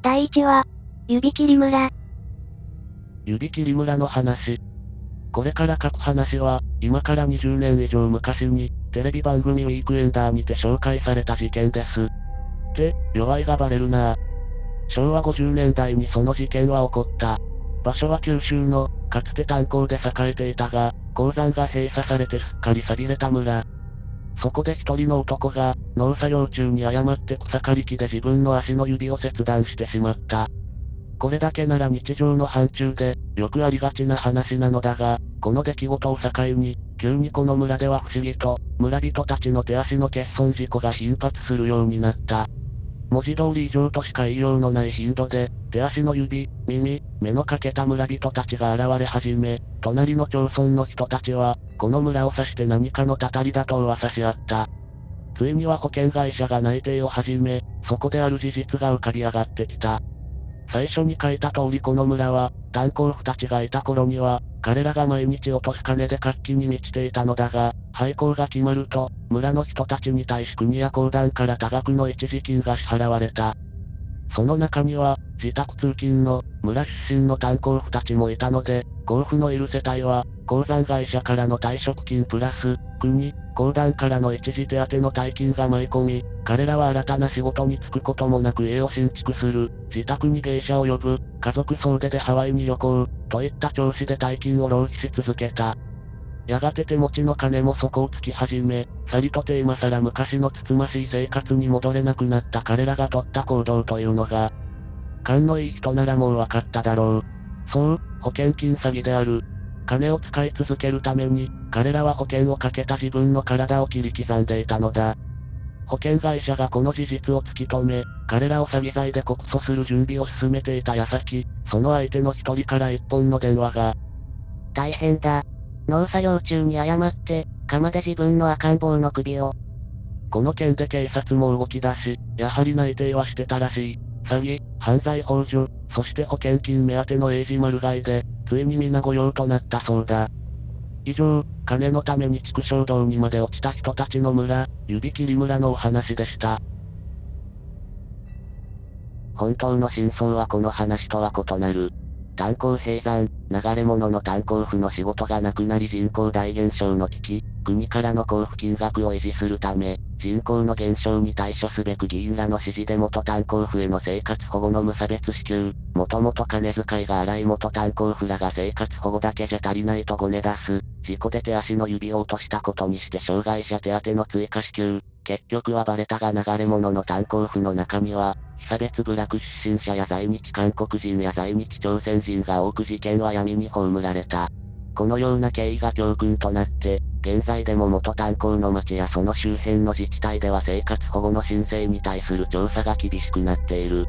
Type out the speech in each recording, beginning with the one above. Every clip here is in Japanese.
第1話、指切り村。 指切り村の話。これから書く話は、今から20年以上昔に、テレビ番組ウィークエンダーにて紹介された事件です。って、弱いがバレるなぁ。昭和50年代にその事件は起こった。場所は九州の、かつて炭鉱で栄えていたが、鉱山が閉鎖されてすっかり寂れた村。そこで一人の男が、農作業中に誤って草刈り機で自分の足の指を切断してしまった。これだけなら日常の範疇で、よくありがちな話なのだが、この出来事を境に、急にこの村では不思議と、村人たちの手足の欠損事故が頻発するようになった。文字通り異常としか言いようのない頻度で、手足の指、耳、目の欠けた村人たちが現れ始め、隣の町村の人たちは、この村を指して何かのたたりだと噂し合った。ついには保険会社が内定を始め、そこである事実が浮かび上がってきた。最初に書いた通りこの村は、炭鉱夫たちがいた頃には、彼らが毎日落とす金で活気に満ちていたのだが、廃校が決まると、村の人たちに対し国や公団から多額の一時金が支払われた。その中には、自宅通勤の、村出身の炭鉱夫たちもいたので、交付のいる世帯は、鉱山会社からの退職金プラス、国、公団からの一時手当の大金が舞い込み、彼らは新たな仕事に就くこともなく家を新築する、自宅に芸者を呼ぶ、家族総出でハワイに旅行、といった調子で大金を浪費し続けた。やがて手持ちの金も底をつき始め、さりとて今更昔のつつましい生活に戻れなくなった彼らが取った行動というのが、勘のいい人ならもうわかっただろう。そう、保険金詐欺である。金を使い続けるために、彼らは保険をかけた自分の体を切り刻んでいたのだ。保険会社がこの事実を突き止め、彼らを詐欺罪で告訴する準備を進めていた矢先、その相手の一人から一本の電話が。 大変だ。農作業中に誤って、鎌で自分の赤ん坊の首を。 この件で警察も動き出し、やはり内定はしてたらしい。詐欺、犯罪幇助、そして保険金目当ての英字丸買いで、ついに皆御用となったそうだ。以上、金のために畜生道にまで落ちた人たちの村、指切り村のお話でした。 本当の真相はこの話とは異なる。炭鉱閉山、流れ物の炭鉱夫の仕事がなくなり人口大減少の危機、国からの交付金額を維持するため、人口の減少に対処すべく議員らの指示で元炭鉱夫への生活保護の無差別支給、もともと金遣いが荒い元炭鉱夫らが生活保護だけじゃ足りないとごね出す、事故で手足の指を落としたことにして障害者手当の追加支給、結局はバレたが流れ物の炭鉱夫の中には、被差別部落出身者や在日韓国人や在日朝鮮人が多く事件は闇に葬られた。このような経緯が教訓となって、現在でも元炭鉱の町やその周辺の自治体では生活保護の申請に対する調査が厳しくなっている。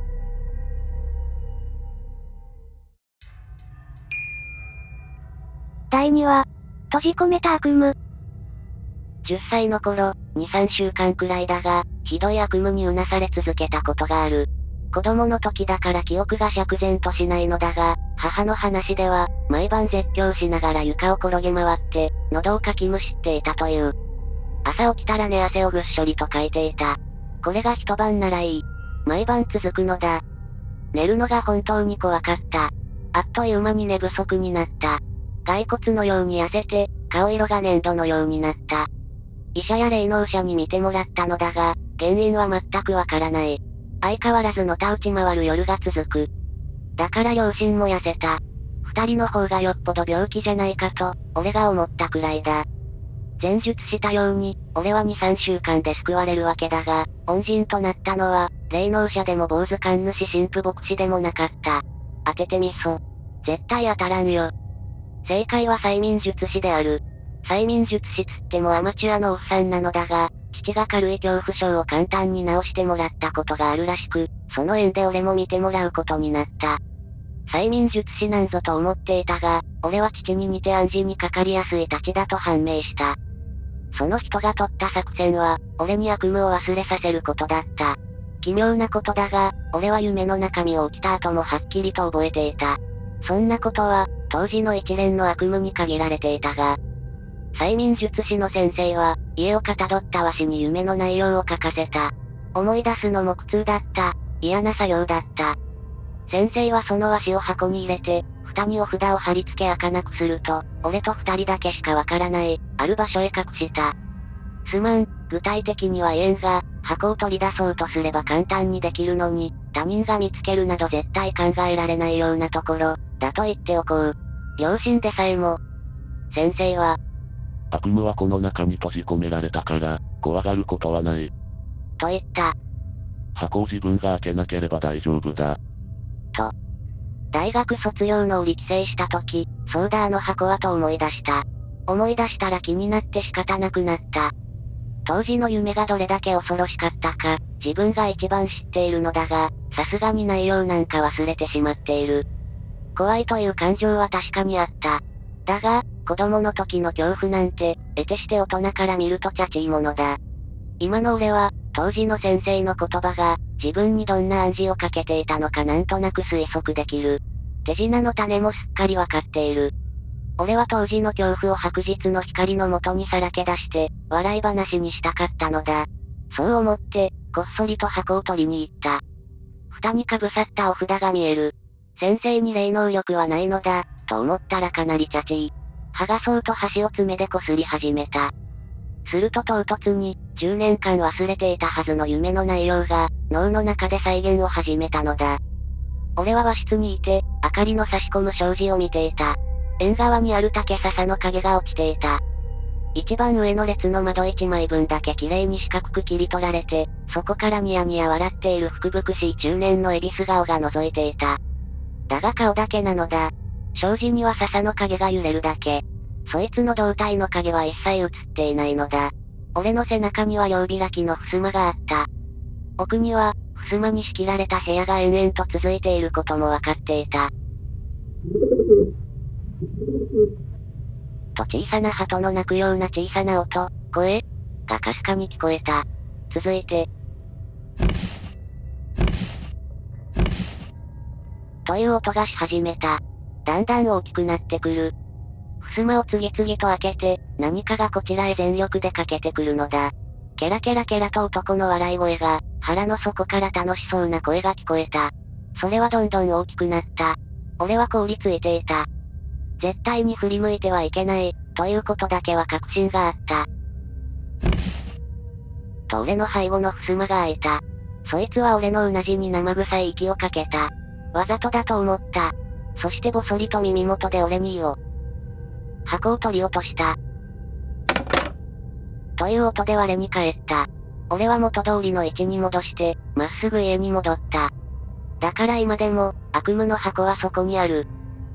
第2話、閉じ込めた悪夢。 10歳の頃、2、3週間くらいだが、ひどい悪夢にうなされ続けたことがある。子供の時だから記憶が釈然としないのだが、母の話では、毎晩絶叫しながら床を転げ回って、喉をかきむしっていたという。朝起きたら寝汗をぐっしょりとかいていた。これが一晩ならいい。毎晩続くのだ。寝るのが本当に怖かった。あっという間に寝不足になった。骸骨のように痩せて、顔色が粘土のようになった。医者や霊能者に見てもらったのだが、原因は全くわからない。相変わらずのたうち回る夜が続く。だから両親も痩せた。二人の方がよっぽど病気じゃないかと、俺が思ったくらいだ。前述したように、俺は2、3週間で救われるわけだが、恩人となったのは、霊能者でも坊主神主神父牧師でもなかった。当ててみそ。絶対当たらんよ。正解は催眠術師である。催眠術師つってもアマチュアのおっさんなのだが、父が軽い恐怖症を簡単に治してもらったことがあるらしく、その縁で俺も見てもらうことになった。催眠術師なんぞと思っていたが、俺は父に似て暗示にかかりやすいたちだと判明した。その人が取った作戦は、俺に悪夢を忘れさせることだった。奇妙なことだが、俺は夢の中身を起きた後もはっきりと覚えていた。そんなことは、当時の一連の悪夢に限られていたが、催眠術師の先生は、家をかたどったわしに夢の内容を書かせた。思い出すのも苦痛だった。 嫌な作業だった。先生はその足を箱に入れて、蓋にお札を貼り付け開かなくすると、俺と二人だけしかわからない、ある場所へ隠した。すまん、具体的には言えんが、箱を取り出そうとすれば簡単にできるのに、他人が見つけるなど絶対考えられないようなところ、だと言っておこう。両親でさえも。先生は、 悪夢はこの中に閉じ込められたから、怖がることはない。 と言った。 箱を自分が開けなければ大丈夫だ。 と。大学卒業の折帰省した時、そうだあの箱はと思い出した。思い出したら気になって仕方なくなった。当時の夢がどれだけ恐ろしかったか、自分が一番知っているのだが、さすがに内容なんか忘れてしまっている。怖いという感情は確かにあった。だが、子供の時の恐怖なんて、得てして大人から見るとチャチいものだ。今の俺は、当時の先生の言葉が、自分にどんな暗示をかけていたのかなんとなく推測できる。手品の種もすっかりわかっている。俺は当時の恐怖を白日の光の下にさらけ出して、笑い話にしたかったのだ。そう思って、こっそりと箱を取りに行った。蓋にかぶさったお札が見える。先生に霊能力はないのだ、と思ったらかなりチャチい。剥がそうと箸を爪でこすり始めた。すると唐突に、10年間忘れていたはずの夢の内容が、脳の中で再現を始めたのだ。俺は和室にいて、明かりの差し込む障子を見ていた。縁側にある竹笹の影が落ちていた。一番上の列の窓一枚分だけ綺麗に四角く切り取られて、そこからニヤニヤ笑っている福々しい中年の恵比寿顔が覗いていた。だが顔だけなのだ。障子には笹の影が揺れるだけ。そいつの胴体の影は一切映っていないのだ。俺の背中には両開きの襖があった。奥には、襖に仕切られた部屋が延々と続いていることもわかっていた。と小さな鳩の鳴くような小さな音、声がかすかに聞こえた。続いて、という音がし始めた。だんだん大きくなってくる。襖を次々と開けて、何かがこちらへ全力でかけてくるのだ。ケラケラケラと男の笑い声が、腹の底から楽しそうな声が聞こえた。それはどんどん大きくなった。俺は凍りついていた。絶対に振り向いてはいけない、ということだけは確信があった。と俺の背後の襖が開いた。そいつは俺のうなじに生臭い息をかけた。わざとだと思った。そしてぼそりと耳元で俺に言おう。箱を取り落とした。という音で我に返った。俺は元通りの位置に戻して、まっすぐ家に戻った。だから今でも、悪夢の箱はそこにある。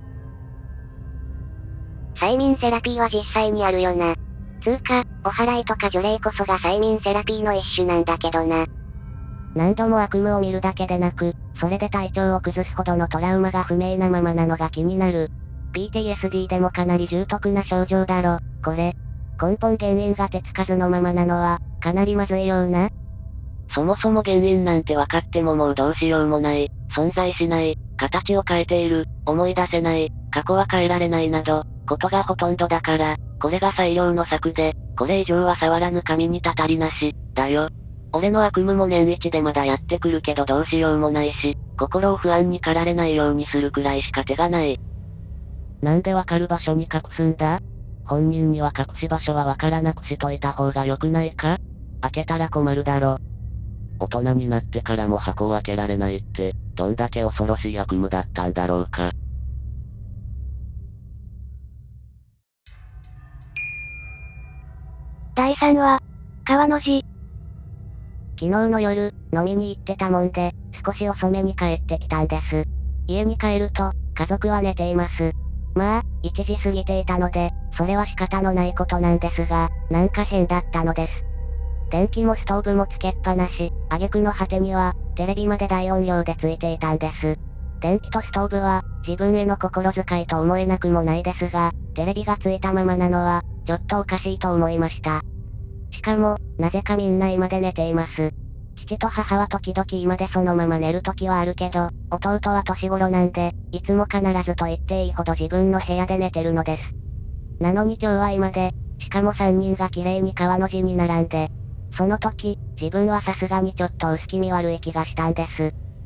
催眠セラピーは実際にあるよな。つうか、お祓いとか除霊こそが催眠セラピーの一種なんだけどな。何度も悪夢を見るだけでなく、それで体調を崩すほどのトラウマが不明なままなのが気になる。PTSD でもかなり重篤な症状だろ、これ。根本原因が手つかずのままなのは、かなりまずいような。そもそも原因なんて分かってももうどうしようもない、存在しない、形を変えている、思い出せない、過去は変えられないなど、ことがほとんどだから、これが最良の策で、これ以上は触らぬ神にたたりなし、だよ。俺の悪夢も年一でまだやってくるけどどうしようもないし、心を不安に駆られないようにするくらいしか手がない。 なんでわかる場所に隠すんだ？本人には隠し場所はわからなくしといた方が良くないか？開けたら困るだろ。大人になってからも箱を開けられないって、どんだけ恐ろしい悪夢だったんだろうか。 第3話、川の字。 昨日の夜、飲みに行ってたもんで、少し遅めに帰ってきたんです。家に帰ると、家族は寝ています。まあ、1時過ぎていたので、それは仕方のないことなんですが、なんか変だったのです。電気もストーブもつけっぱなし、挙句の果てには、テレビまで大音量でついていたんです。電気とストーブは、自分への心遣いと思えなくもないですが、テレビがついたままなのは、ちょっとおかしいと思いました。しかも、なぜかみんな今で寝ています。父と母は時々今でそのまま寝る時はあるけど、弟は年頃なんで、いつも必ずと言っていいほど自分の部屋で寝てるのです。なのに今日は今で、しかも3人が綺麗に川の字に並んで、その時、自分はさすがにちょっと薄気味悪い気がしたんです。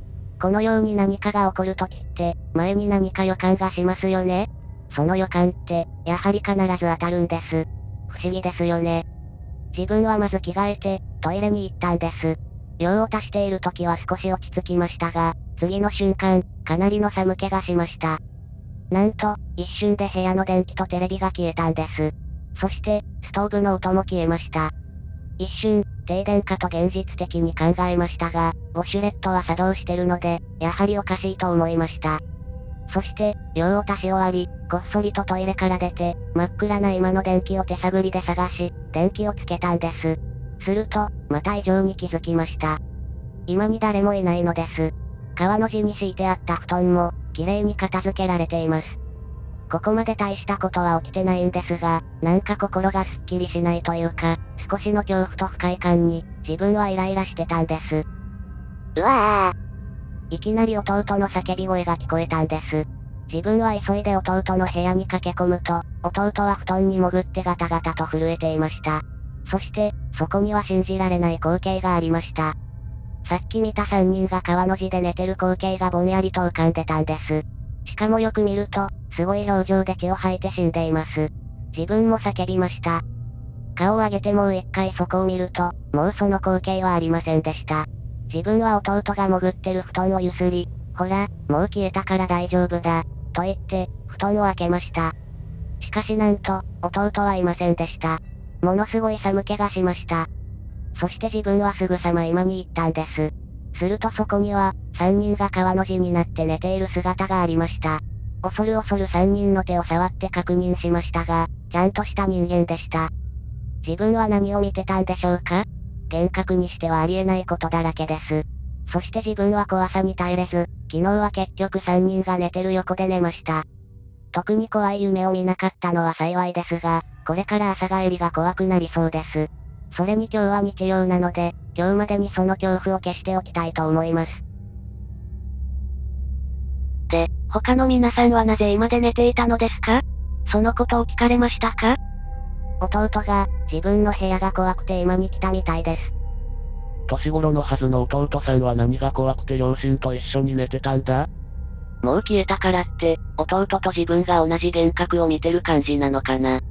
このように何かが起こるときって、前に何か予感がしますよね。その予感って、やはり必ず当たるんです。不思議ですよね。自分はまず着替えて、トイレに行ったんです。用を足している時は少し落ち着きましたが、次の瞬間、かなりの寒気がしました。なんと、一瞬で部屋の電気とテレビが消えたんです。そして、ストーブの音も消えました。一瞬、停電かと現実的に考えましたが、ウォシュレットは作動してるので、やはりおかしいと思いました。そして、用を足し終わり、こっそりとトイレから出て、真っ暗な今の電気を手探りで探し、電気をつけたんです。すると、また異常に気づきました。今に誰もいないのです。川の字に敷いてあった布団も、綺麗に片付けられています。ここまで大したことは起きてないんですが、なんか心がすっきりしないというか、少しの恐怖と不快感に、自分はイライラしてたんです。 うわぁ。 いきなり弟の叫び声が聞こえたんです。自分は急いで弟の部屋に駆け込むと、弟は布団に潜ってガタガタと震えていました。そして、そこには信じられない光景がありました。さっき見た3人が川の字で寝てる光景がぼんやりと浮かんでたんです。しかもよく見ると、すごい表情で血を吐いて死んでいます。自分も叫びました。顔を上げてもう一回そこを見ると、もうその光景はありませんでした。自分は弟が潜ってる布団をゆすり、ほら、もう消えたから大丈夫だ、と言って、布団を開けました。しかしなんと、弟はいませんでした。ものすごい寒気がしました。そして自分はすぐさま今に行ったんです。するとそこには、3人が川の字になって寝ている姿がありました。恐る恐る3人の手を触って確認しましたが、ちゃんとした人間でした。自分は何を見てたんでしょうか？幻覚にしてはありえないことだらけです。そして自分は怖さに耐えれず、昨日は結局3人が寝てる横で寝ました。特に怖い夢を見なかったのは幸いですが、これから朝帰りが怖くなりそうです。それに今日は日曜なので、今日までにその恐怖を消しておきたいと思います。 で、他の皆さんはなぜ今で寝ていたのですか？そのことを聞かれましたか？ 弟が、自分の部屋が怖くて今に来たみたいです。 年頃のはずの弟さんは何が怖くて両親と一緒に寝てたんだ？ もう消えたからって、弟と自分が同じ幻覚を見てる感じなのかな。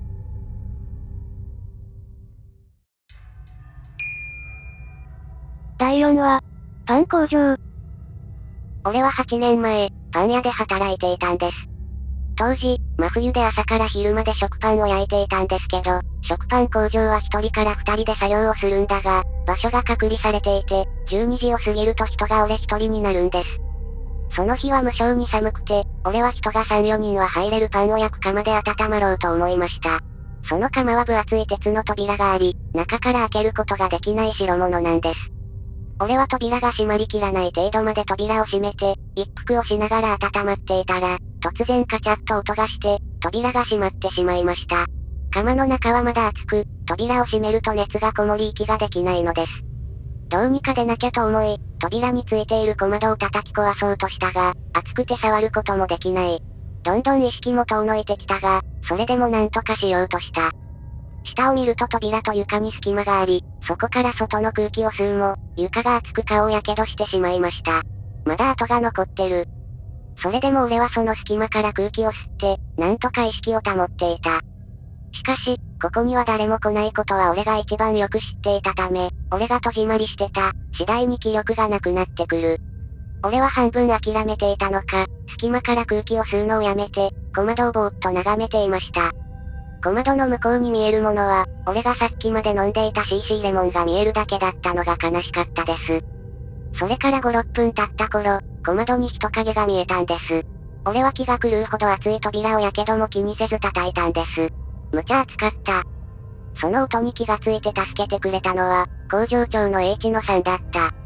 第4話、パン工場。 俺は8年前、パン屋で働いていたんです。当時、真冬で朝から昼まで食パンを焼いていたんですけど、食パン工場は1人から2人で作業をするんだが、場所が隔離されていて、12時を過ぎると人が俺1人になるんです。その日は無性に寒くて、俺は人が3、4人は入れるパンを焼く窯で温まろうと思いました。その窯は分厚い鉄の扉があり、中から開けることができない代物なんです。俺は扉が閉まりきらない程度まで扉を閉めて、一服をしながら温まっていたら、突然カチャッと音がして、扉が閉まってしまいました。窯の中はまだ熱く、扉を閉めると熱がこもり息ができないのです。どうにか出なきゃと思い、扉についている小窓を叩き壊そうとしたが、熱くて触ることもできない。どんどん意識も遠のいてきたが、それでもなんとかしようとした。下を見ると扉と床に隙間があり、そこから外の空気を吸うも、床が熱く顔をやけどしてしまいました。まだ跡が残ってる。それでも俺はその隙間から空気を吸って、なんとか意識を保っていた。しかし、ここには誰も来ないことは俺が一番よく知っていたため、俺が戸締まりしてた、次第に気力がなくなってくる。俺は半分諦めていたのか、隙間から空気を吸うのをやめて、小窓をぼーっと眺めていました。小窓の向こうに見えるものは、俺がさっきまで飲んでいた CC レモンが見えるだけだったのが悲しかったです。それから5、6分経った頃、小窓に人影が見えたんです。俺は気が狂うほど熱い扉をやけども気にせず叩いたんです。むちゃ熱かった。その音に気がついて助けてくれたのは、工場長の H 野さんだった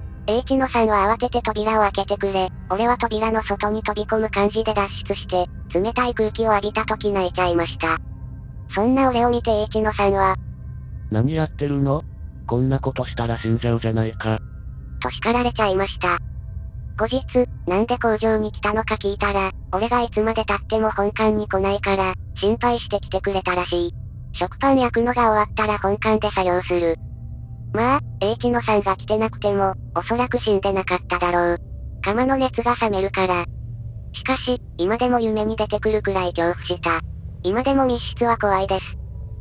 。H 野さんは慌てて扉を開けてくれ、俺は扉の外に飛び込む感じで脱出して、冷たい空気を浴びた時泣いちゃいました。そんな俺を見て H 野さんは、 何やってるの？こんなことしたら死んじゃうじゃないか。 と叱られちゃいました。後日、なんで工場に来たのか聞いたら、俺がいつまで経っても本館に来ないから、心配して来てくれたらしい。食パン焼くのが終わったら本館で作業する。まあ、H 野さんが来てなくても、おそらく死んでなかっただろう。 窯の熱が冷めるから。しかし、今でも夢に出てくるくらい恐怖した。今でも密室は怖いです。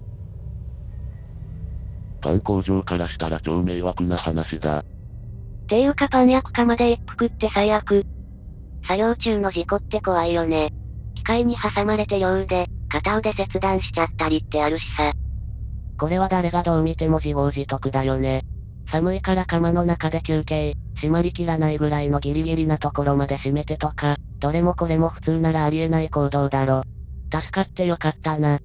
パン工場からしたら超迷惑な話だ。 ていうかパン焼く窯で一服って最悪。 作業中の事故って怖いよね。機械に挟まれて両腕、片腕切断しちゃったりってあるしさ。 これは誰がどう見ても自業自得だよね。寒いから窯の中で休憩、閉まりきらないぐらいのギリギリなところまで閉めてとか、どれもこれも普通ならありえない行動だろ。助かってよかったな。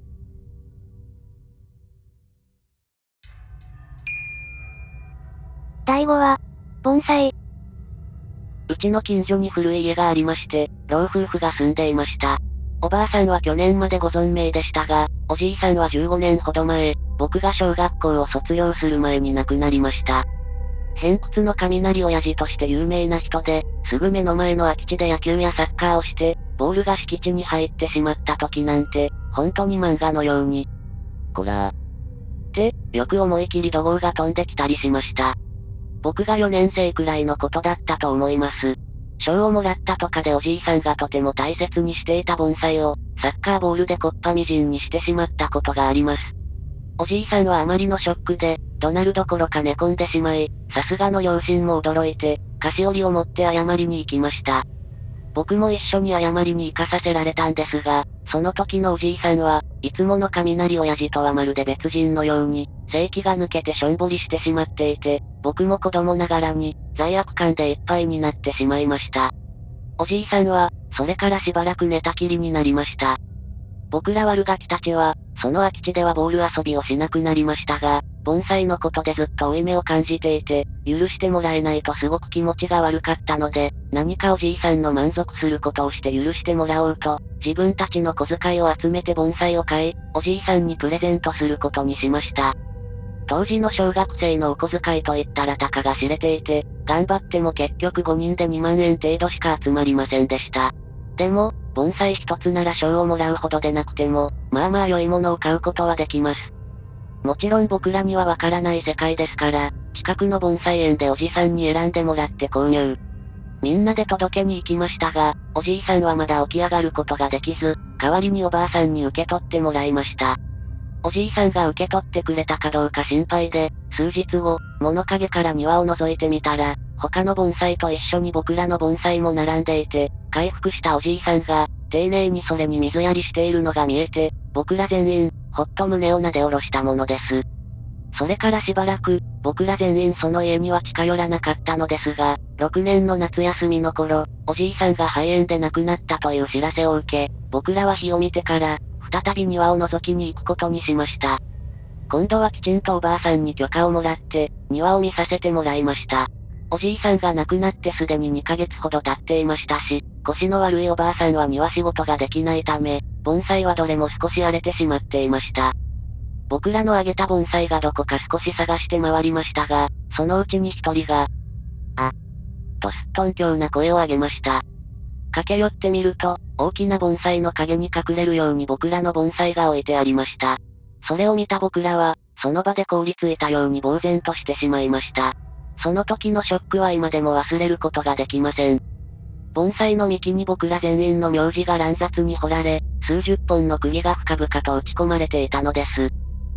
第5話、盆栽。 うちの近所に古い家がありまして、老夫婦が住んでいました。おばあさんは去年までご存命でしたが、おじいさんは15年ほど前、僕が小学校を卒業する前に亡くなりました。偏屈の雷親父として有名な人で、すぐ目の前の空き地で野球やサッカーをして、ボールが敷地に入ってしまった時なんて、本当に漫画のように。 こらって、よく思い切り怒号が飛んできたりしました。僕が4年生くらいのことだったと思います。賞をもらったとかでおじいさんがとても大切にしていた盆栽を、サッカーボールでこっぱみじんにしてしまったことがあります。おじいさんはあまりのショックで、怒鳴るどころか寝込んでしまい、さすがの両親も驚いて、菓子折りを持って謝りに行きました。僕も一緒に謝りに行かさせられたんですが、その時のおじいさんは、いつもの雷親父とはまるで別人のように、正気が抜けてしょんぼりしてしまっていて、僕も子供ながらに、罪悪感でいっぱいになってしまいました。おじいさんは、それからしばらく寝たきりになりました。僕ら悪ガキたちは、その空き地ではボール遊びをしなくなりましたが、盆栽のことでずっと負い目を感じていて、許してもらえないとすごく気持ちが悪かったので、何かおじいさんの満足することをして許してもらおうと、自分たちの小遣いを集めて盆栽を買い、おじいさんにプレゼントすることにしました。当時の小学生のお小遣いといったらたかが知れていて、頑張っても結局5人で2万円程度しか集まりませんでした。でも、盆栽一つなら賞をもらうほどでなくても、まあまあ良いものを買うことはできます。もちろん僕らにはわからない世界ですから、近くの盆栽園でおじさんに選んでもらって購入。みんなで届けに行きましたが、おじいさんはまだ起き上がることができず、代わりにおばあさんに受け取ってもらいました。おじいさんが受け取ってくれたかどうか心配で、数日後、物陰から庭を覗いてみたら、他の盆栽と一緒に僕らの盆栽も並んでいて、回復したおじいさんが、丁寧にそれに水やりしているのが見えて、僕ら全員、ほっと胸をなで下ろしたものです。それからしばらく、僕ら全員その家には近寄らなかったのですが、6年の夏休みの頃、おじいさんが肺炎で亡くなったという知らせを受け、僕らは火を見てから、再び庭を覗きに行くことにしました。今度はきちんとおばあさんに許可をもらって、庭を見させてもらいました。おじいさんが亡くなってすでに2ヶ月ほど経っていましたし、腰の悪いおばあさんは庭仕事ができないため、盆栽はどれも少し荒れてしまっていました。僕らのあげた盆栽がどこか少し探して回りましたが、そのうちに一人が、とすっとんきょうな声を上げました。駆け寄ってみると、大きな盆栽の陰に隠れるように僕らの盆栽が置いてありました。それを見た僕らは、その場で凍りついたように呆然としてしまいました。その時のショックは今でも忘れることができません。盆栽の幹に僕ら全員の名字が乱雑に彫られ、数十本の釘が深々と打ち込まれていたのです。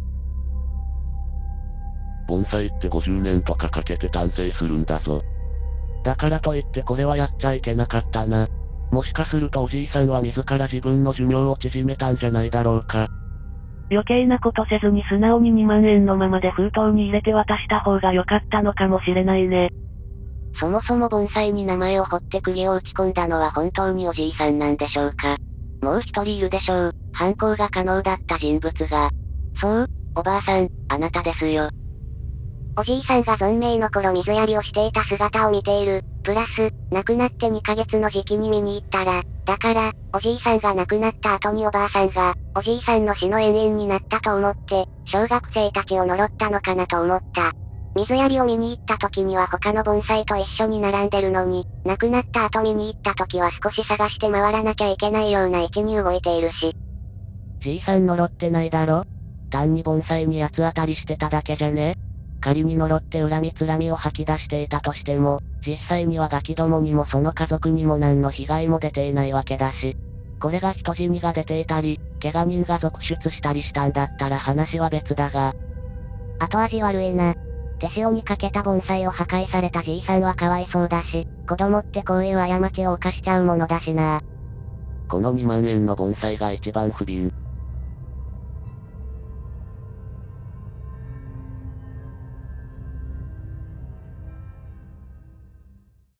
盆栽って50年とかかけて完成するんだぞ。だからといってこれはやっちゃいけなかったな。もしかするとおじいさんは自ら自分の寿命を縮めたんじゃないだろうか。 余計なことせずに素直に2万円のままで封筒に入れて渡した方が良かったのかもしれないね。 そもそも盆栽に名前を彫って釘を打ち込んだのは本当におじいさんなんでしょうか。もう一人いるでしょう。犯行が可能だった人物が。そう、おばあさん、あなたですよ。おじいさんが存命の頃水やりをしていた姿を見ている。プラス、亡くなって2ヶ月の時期に見に行ったら、だから、おじいさんが亡くなった後におばあさんが、おじいさんの死の遠因になったと思って、小学生たちを呪ったのかなと思った。水やりを見に行った時には他の盆栽と一緒に並んでるのに、亡くなった後見に行った時は少し探して回らなきゃいけないような位置に動いているし。 じいさん呪ってないだろ？単に盆栽に八つ当たりしてただけじゃね？ 仮に呪って恨みつらみを吐き出していたとしても、実際にはガキどもにもその家族にも何の被害も出ていないわけだし。これが人死にが出ていたり、怪我人が続出したりしたんだったら話は別だが。 後味悪いな。手塩にかけた盆栽を破壊されたじいさんはかわいそうだし、子供ってこういう過ちを犯しちゃうものだしな。 この2万円の盆栽が一番不憫。